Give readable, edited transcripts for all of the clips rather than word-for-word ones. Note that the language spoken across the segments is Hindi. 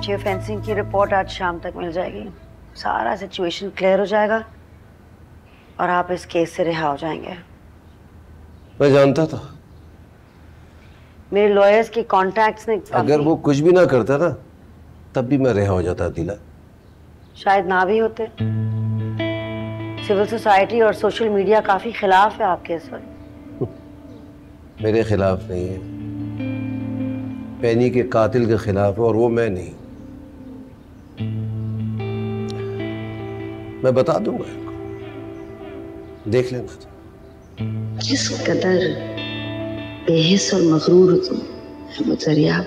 जियो फेंसिंग की रिपोर्ट आज शाम तक मिल जाएगी। सारा सिचुएशन क्लियर हो जाएगा और आप इस केस से रिहा हो जाएंगे। मैं जानता था। मेरे लॉयर्स के कॉन्टैक्ट्स ने अगर वो कुछ भी ना करता ना तब भी मैं रिहा हो जाता अदीला। शायद ना भी होते। सिविल सोसाइटी और सोशल मीडिया काफी खिलाफ है आपके इस वक्त। मेरे खिलाफ नहीं है, पैनी के कातिल के खिलाफ है और वो मैं नहीं। मैं बता दूंगा इनको, देख लेना तुम। किस कदर बेहिस और मगरूर हो तुम अहमद ज़रिया।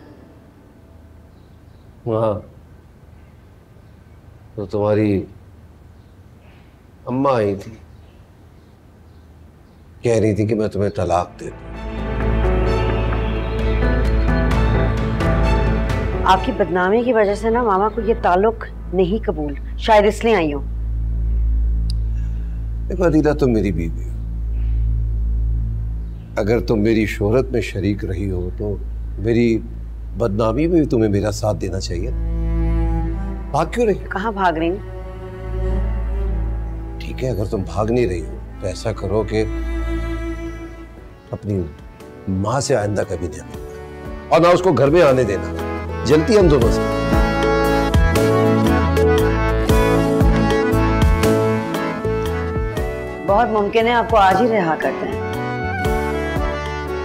हाँ, तो तुम्हारी अम्मा आई थी, कह रही थी कि मैं तुम्हें तलाक दे दूं। आपकी बदनामी की वजह से ना मामा को ये ताल्लुक नहीं कबूल, शायद इसलिए आई हूं। देखो अदीला, तुम मेरी बीवी हो। अगर तुम मेरी शोहरत में शरीक रही हो तो मेरी बदनामी में भी तुम्हें मेरा साथ देना चाहिए। भाग क्यों रही? कहाँ भाग रही हूँ? ठीक है, अगर तुम भाग नहीं रही हो तो ऐसा करो कि अपनी माँ से आइंदा कभी नहीं मिलना और ना उसको घर में आने देना। जलती हम दोनों से। बहुत मुमकिन है आपको आज ही रिहा करते हैं।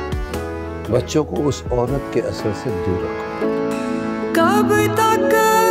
बच्चों को उस औरत के असर से दूर रखो। कब तक